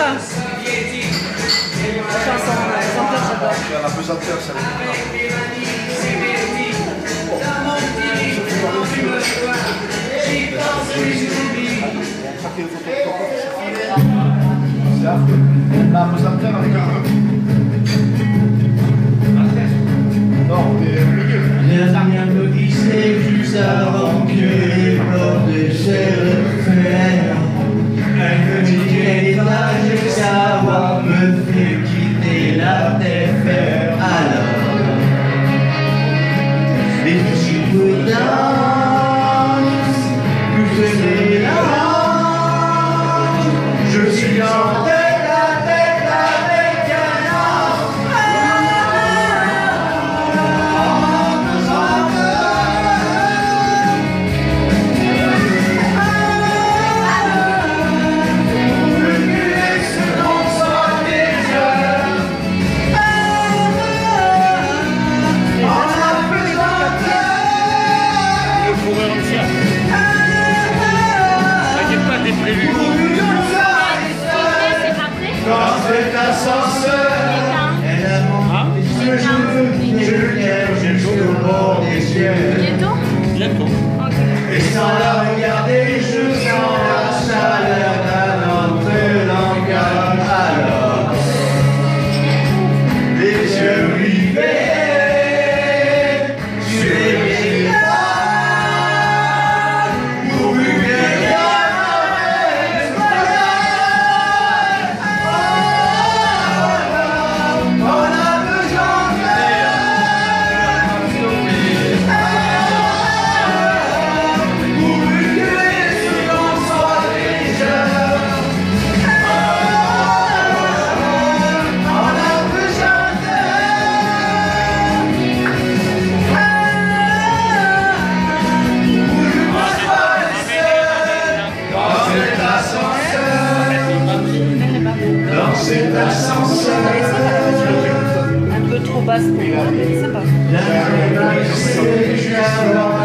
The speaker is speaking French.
ça. La chanson, j'adore. La pesanteur, ça va. La pesanteur avec un peu. Non, on est au milieu. Rien me glissait juste avant que les portes se referment. Elle me dit qu'elle est là jusqu'à avoir me fait quitter la terre ferme. Alors, les petits bouddhas, vous faisiez là. Je suis en tête à tête avec un homme. Dans cet ascenseur, elle a monté ce jour, je l'aime jusqu'au bord des cieux. Bientôt? Bientôt. Et sans la regarder, je sens la chaleur d'un autre langage. Alors, les yeux rivés sur les visages, pourvu qu'il y ait cet ascenseur, Un peu trop basse pour moi, mais c'est pas. la